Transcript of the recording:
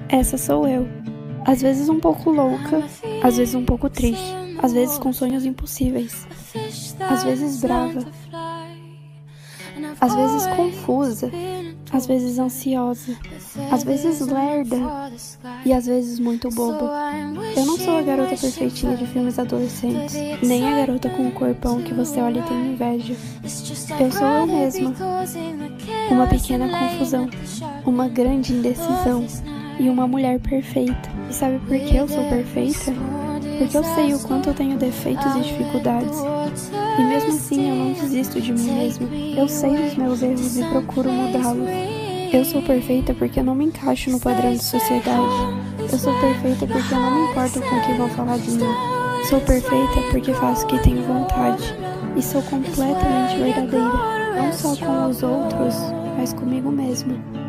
Essa sou eu. Às vezes um pouco louca, às vezes um pouco triste, às vezes com sonhos impossíveis, às vezes brava, às vezes confusa, às vezes ansiosa, às vezes lerda e às vezes muito boba. Eu não sou a garota perfeitinha de filmes adolescentes, nem a garota com o corpão que você olha e tem inveja. Eu sou eu mesma, uma pequena confusão, uma grande indecisão e uma mulher perfeita. E sabe por que eu sou perfeita? Porque eu sei o quanto eu tenho defeitos e dificuldades. E mesmo assim eu não desisto de mim mesma. Eu sei dos meus erros e procuro mudá-los. Eu sou perfeita porque eu não me encaixo no padrão de sociedade. Eu sou perfeita porque eu não me importo com o que vão falar de mim. Sou perfeita porque faço o que tenho vontade. E sou completamente verdadeira. Não só com os outros, mas comigo mesma.